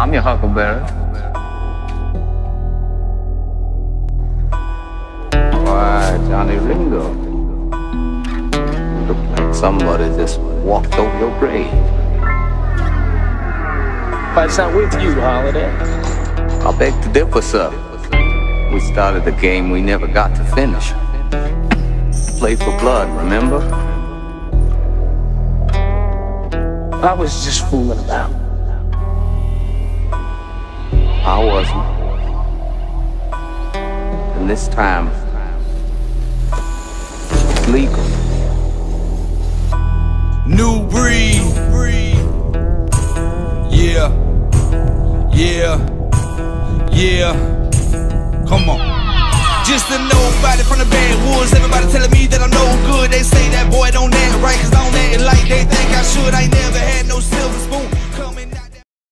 I'm your huckleberry. Why, Johnny Ringo, you look like somebody just walked over your grave. But it's not with you, Holiday. I beg to differ, sir. We started a game we never got to finish. Play for blood, remember? I was just fooling about. I wasn't. And this time, it's legal. New breed. Yeah. Come on. Just a nobody from the backwoods. Everybody telling me that I'm no good. They say that boy don't act right, cause I don't act like they think I should. I ain't never had no silver spoon.